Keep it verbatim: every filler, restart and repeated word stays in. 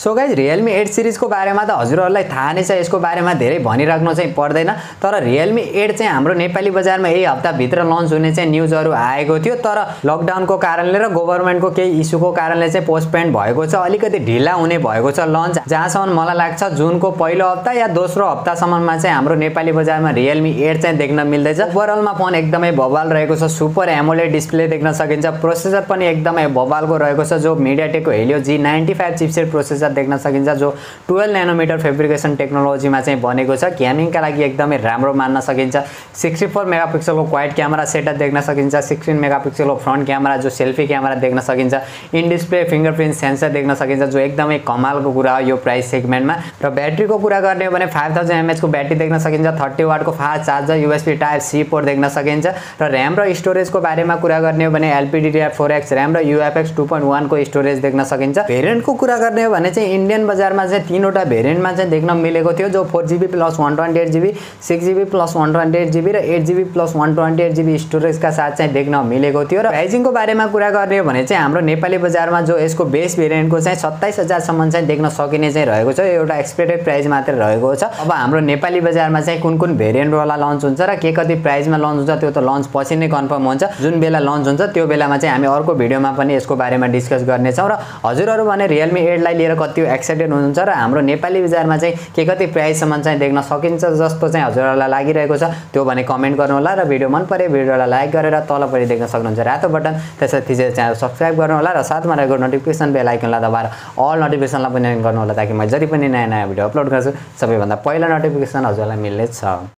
So guys Realme eight सिरिजको बारेमा त हजुरहरूलाई थाहा नै छ, यसको बारेमा धेरै भनिराख्नु चाहिँ पर्दैन। तर रियलमी एट चाहिँ हाम्रो नेपाली बजारमा यही हप्ताभित्र लन्च हुने चाहिँ न्युजहरू आएको थियो, तर लकडाउनको कारणले र गभर्मेन्टको केही इस्युको कारणले चाहिँ पोस्टपोन्ड भएको छ, अलिकति ढिला हुने भएको छ लन्च। जहाँसम्म मलाई लाग्छ जुनको पहिलो हप्ता या दोस्रो हप्तासम्ममा चाहिँ हाम्रो नेपाली बजारमा रियलमी एट चाहिँ देख्न मिल्दैछ। ओभरअलमा फोन एकदमै बवाल रहेको छ, सुपर एमोलेड डिस्प्ले देख्न सकिन्छ, प्रोसेसर पनि एकदमै बवालको रहेको छ, जो मिडियाटेकको Helio G ninety five chipset processor देख्न सकिन्छ, जो ट्वेल्भ नैनोमिटर फेब्रिकेसन टेक्नोलोजीमा चाहिँ बनेको छ। गेमिङका लागि एकदमै राम्रो मान्न सकिन्छ। सिक्सटी फोर मेगापिक्सलको क्वाइड क्यामेरा सेटअप देख्न सकिन्छ, सिक्सटिन मेगापिक्सलको फ्रन्ट क्यामेरा जो सेल्फी क्यामेरा देख्न सकिन्छ, इन डिस्प्ले फिङ्गरप्रिन्ट सेन्सर देख्न सकिन्छ, जो एकदमै कमालको कुरा हो यो प्राइस सेगमेन्टमा। र ब्याट्रीको कुरा गर्ने हो भने फाइभ थाउजन्ड एमएचको ब्याट्री देख्न सकिन्छ, थर्टी वाटको fast charger, USB type C port देख्न सकिन्छ। र ऱ्याम र स्टोरेजको बारेमा कुरा गर्ने हो भने एलपिडिडिआर फोर एक्स ऱ्याम र युएफएक्स टू पोइन्ट वान को स्टोरेज देख्न सकिन्छ। भेरिएन्टको कुरा गर्ने हो भने चाहिँ इन्डियन बजारमा चाहिँ तीनवटा भेरिएन्टमा चाहिँ देख्न मिलेको थियो, जो four GB plus one twenty eight GB, six GB plus one twenty eight GB र eight GB plus one twenty eight GB स्टोरेजका साथ चाहिँ देख्न मिलेको थियो। र प्राइसिङको बारेमा कुरा गर्ने हो भने चाहिँ हाम्रो नेपाली बजारमा जो यसको बेस भेरिएन्टको चाहिँ सत्ताइस हजारसम्म चाहिँ देख्न सकिने चाहिँ रहेको छ, एउटा एक्सपेक्टेड प्राइस मात्र रहेको छ। अब हाम्रो नेपाली बजारमा चाहिँ कुन कुन भेरिएन्टवाला लन्च हुन्छ र के कति प्राइसमा लन्च हुन्छ त्यो त लन्च पछि नै कन्फर्म हुन्छ। जुन बेला लन्च हुन्छ त्यो बेलामा चाहिँ हामी अर्को भिडियोमा पनि यसको बारेमा डिस्कस गर्नेछौँ। र हजुरहरू भने रियलमी एटलाई लिएर कति एक्साइटेड हुनुहुन्छ र हाम्रो नेपाली बजारमा चाहिँ के कति प्राइससम्म चाहिँ देख्न सकिन्छ जस्तो चाहिँ हजुरहरूलाई लागिरहेको छ त्यो भने कमेन्ट गर्नुहोला। र भिडियो मन परे भिडियोलाई लाइक गरेर तलपट्टि देख्न सक्नुहुन्छ रातो बटन, त्यसपछि थिचेर च्यानल सब्स्क्राइब गर्नुहोला र साथमा रहेको नोटिफिकेसन बेल आइकनलाई दबाएर अल नोटिफिकेसनलाई पनि गर्नुहोला, ताकि म जति पनि नयाँ नयाँ भिडियो अपलोड गर्छु सबैभन्दा पहिला नोटिफिकेसन हजुरलाई मिल्नेछ।